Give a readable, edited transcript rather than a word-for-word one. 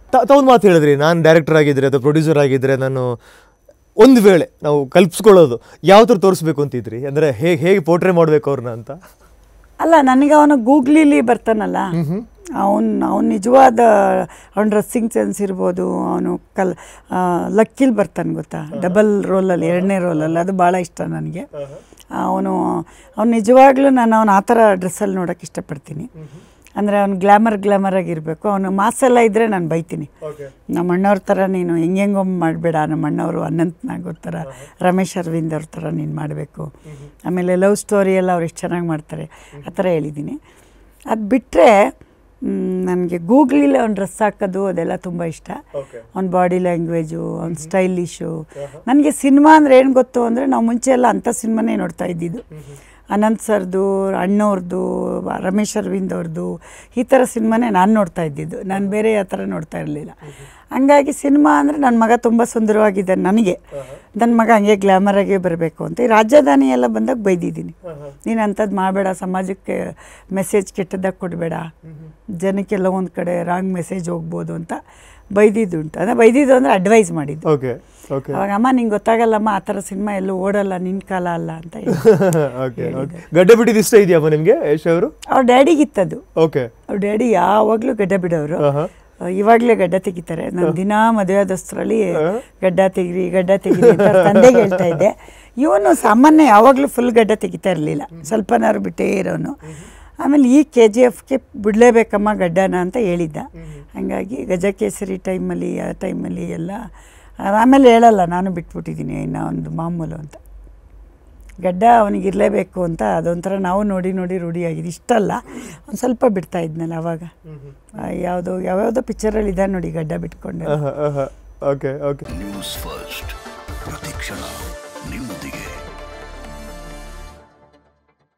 ತಾವು ಮಾತು ಹೇಳಿದ್ರಿ, ನಾನು ಡೈರೆಕ್ಟರ್ ಆಗಿದ್ದರೆ ಅಥವಾ ಪ್ರೊಡ್ಯೂಸರ್ ಆಗಿದ್ದರೆ ನಾನು ಒಂದು ವೇಳೆ ನಾವು ಕಲ್ಪಿಸ್ಕೊಳ್ಳೋದು ಯಾವ ಥರ ತೋರಿಸ್ಬೇಕು ಅಂತಿದ್ರಿ, ಅಂದರೆ ಹೇಗೆ ಪೋರ್ಟ್ರೇ ಮಾಡಬೇಕು ಅವ್ರನ್ನ ಅಂತ? ಅಲ್ಲ, ನನಗೆ ಅವನು ಗೂಗ್ಲಿಲಿ ಬರ್ತಾನಲ್ಲ, ಅವನು ನಿಜವಾದ ಅವನ ಡ್ರೆಸ್ಸಿಂಗ್ ಸೆನ್ಸ್ ಇರ್ಬೋದು, ಅವನು ಲಕ್ಕಿಲಿ ಬರ್ತಾನೆ ಗೊತ್ತಾ, ಡಬಲ್ ರೋಲಲ್ಲಿ, 2ನೇ ರೋಲಲ್ಲಿ, ಅದು ಭಾಳ ಇಷ್ಟ ನನಗೆ. ಅವನು ನಿಜವಾಗ್ಲೂ ನಾನು ಅವನು ಆ ಥರ ಡ್ರೆಸ್ಸಲ್ಲಿ ನೋಡೋಕೆ ಇಷ್ಟಪಡ್ತೀನಿ. ಅಂದರೆ ಅವ್ನು ಗ್ಲಾಮರ್ ಆಗಿರಬೇಕು. ಅವನು ಮಾಸೆಲ್ಲ ಇದ್ದರೆ ನಾನು ಬೈತೀನಿ, ನಮ್ಮ ಅಣ್ಣವ್ರ ಥರ ನೀನು ಹೆಂಗೊಮ್ಮೆ ಮಾಡಬೇಡ, ನಮ್ಮ ಅಣ್ಣವರು ಅನಂತ್ ನಾಗ್ ಥರ, ರಮೇಶ್ ಅರವಿಂದ್ ಅವ್ರ ಥರ ನೀನು ಮಾಡಬೇಕು. ಆಮೇಲೆ ಲವ್ ಸ್ಟೋರಿ ಎಲ್ಲ ಅವ್ರು ಎಷ್ಟು ಚೆನ್ನಾಗಿ ಮಾಡ್ತಾರೆ, ಆ ಥರ ಹೇಳಿದ್ದೀನಿ. ಅದು ಬಿಟ್ಟರೆ ನನಗೆ ಗೂಗ್ಲಿಲಿ ಅವ್ನು ಡ್ರೆಸ್ ಹಾಕೋದು ಅದೆಲ್ಲ ತುಂಬ ಇಷ್ಟ. ಅವ್ನ ಬಾಡಿ ಲ್ಯಾಂಗ್ವೇಜು, ಅವ್ನ ಸ್ಟೈಲಿಶು. ನನಗೆ ಸಿನಿಮಾ ಅಂದರೆ ಏನು ಗೊತ್ತು ಅಂದರೆ, ನಾವು ಮುಂಚೆ ಎಲ್ಲ ಅಂಥ ಸಿನಿಮಾನೇ ನೋಡ್ತಾ ಇದ್ದಿದ್ದು. ಅನಂತ್ ಸರ್ದು, ಅಣ್ಣವ್ರದ್ದು, ರಮೇಶ್ ಅರವಿಂದ್ ಅವ್ರದ್ದು, ಈ ಥರ ಸಿನಿಮಾನೇ ನಾನು ನೋಡ್ತಾ ಇದ್ದಿದ್ದು. ನಾನು ಬೇರೆ ಆ ಥರ ನೋಡ್ತಾ ಇರಲಿಲ್ಲ. ಹಂಗಾಗಿ ಸಿನಿಮಾ ಅಂದರೆ ನನ್ನ ಮಗ ತುಂಬ ಸುಂದರವಾಗಿದ್ದಾನೆ, ನನಗೆ ನನ್ನ ಮಗ ಹಂಗೆ ಗ್ಲಾಮರಾಗೇ ಬರಬೇಕು ಅಂತ. ಈ ರಾಜಧಾನಿ ಎಲ್ಲ ಬಂದಾಗ ಬೈದಿದ್ದೀನಿ, ನೀನು ಅಂಥದ್ದು ಮಾಡಬೇಡ, ಸಮಾಜಕ್ಕೆ ಮೆಸೇಜ್ ಕೆಟ್ಟದಾಗಿ ಕೊಡಬೇಡ, ಜನಕ್ಕೆಲ್ಲ ಒಂದು ಕಡೆ ರಾಂಗ್ ಮೆಸೇಜ್ ಹೋಗ್ಬೋದು ಅಂತ ಬೈದಿದ್ದುಂಟು. ಅಂದರೆ ಬೈದಿದ್ದು ಅಂದರೆ ಅಡ್ವೈಸ್ ಮಾಡಿದ್ದು. ಅವಾಗ ಅಮ್ಮ ನಿಂಗೆ ಗೊತ್ತಾಗಲ್ಲಮ್ಮ, ಆ ಥರ ಸಿನಿಮಾ ಎಲ್ಲೂ ಓಡಲ್ಲ, ನಿನ್ನ ಕಾಲ ಅಲ್ಲ ಅಂತ. ಗಡ್ಡ ಬಿಟ್ಟಿದ್ದು ಇಷ್ಟ ಇದೆಯಮ್ಮ ನಿಮಗೆ ಯಶ್ ಅವರು? ಅವ್ರ ಡ್ಯಾಡಿಗಿತ್ತದು. ಅವ್ರ ಡ್ಯಾಡಿ ಯಾವಾಗಲೂ ಗಡ್ಡ ಬಿಡೋರು, ಇವಾಗಲೇ ಗಡ್ಡ ತೆಗಿತಾರೆ. ನಾನು ದಿನ ಮದುವೆ ಆದಷ್ಟರಲ್ಲಿ ಗಡ್ಡ ತೆಗಿರಿ ಅಂತ ತಂದೆಗೆ ಹೇಳ್ತಾ ಇದ್ದೆ. ಇವನು ಸಾಮಾನ್ಯ ಯಾವಾಗಲೂ ಫುಲ್ ಗಡ್ಡ ತೆಗಿತಾ ಇರಲಿಲ್ಲ, ಸ್ವಲ್ಪನಾರು ಬಿಟ್ಟೇ ಇರೋನು. ಆಮೇಲೆ ಈ KGFಗೆ ಬಿಡಲೇಬೇಕಮ್ಮ ಗಡ್ಡನ ಅಂತ ಹೇಳಿದ್ದ. ಹಾಗಾಗಿ ಗಜಕೇಸರಿ ಟೈಮಲ್ಲಿ, ಆ ಟೈಮಲ್ಲಿ ಎಲ್ಲ ಆಮೇಲೆ ಹೇಳಲ್ಲ, ನಾನು ಬಿಟ್ಬಿಟ್ಟಿದ್ದೀನಿ ಇನ್ನೂ ಒಂದು ಮಾಮೂಲು ಅಂತ. ಗಡ್ಡ ಅವನಿಗಿರಲೇಬೇಕು ಅಂತ ಅದೊಂಥರ ನಾವು ನೋಡಿ ರೂಢಿಯಾಗಿದೆ. ಇಷ್ಟಲ್ಲ, ಒಂದು ಸ್ವಲ್ಪ ಬಿಡ್ತಾ ಇದ್ನಲ್ಲ ಅವಾಗ. ಯಾವ್ಯಾವುದೋ ಪಿಕ್ಚರಲ್ಲಿ ಇದೆ ನೋಡಿ ಗಡ್ಡ ಬಿಟ್ಕೊಂಡೆ. ನ್ಯೂಸ್ ಫಸ್ಟ್ ಪ್ರತಿಕ್ಷಣ.